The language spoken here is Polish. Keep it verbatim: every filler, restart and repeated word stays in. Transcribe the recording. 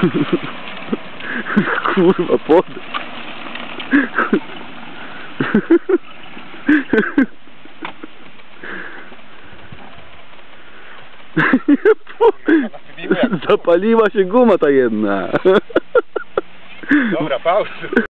Kurwa, podaj. Zapaliła się guma ta jedna. Dobra, pauzy.